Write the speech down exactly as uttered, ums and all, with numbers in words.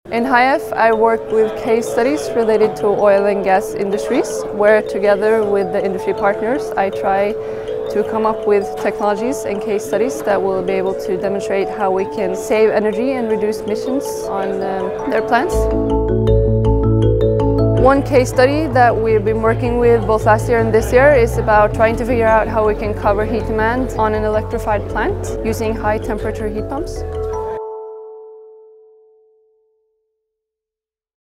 In HighEFF, I work with case studies related to oil and gas industries, where together with the industry partners, I try to come up with technologies and case studies that will be able to demonstrate how we can save energy and reduce emissions on um, their plants. One case study that we've been working with both last year and this year is about trying to figure out how we can cover heat demand on an electrified plant using high temperature heat pumps.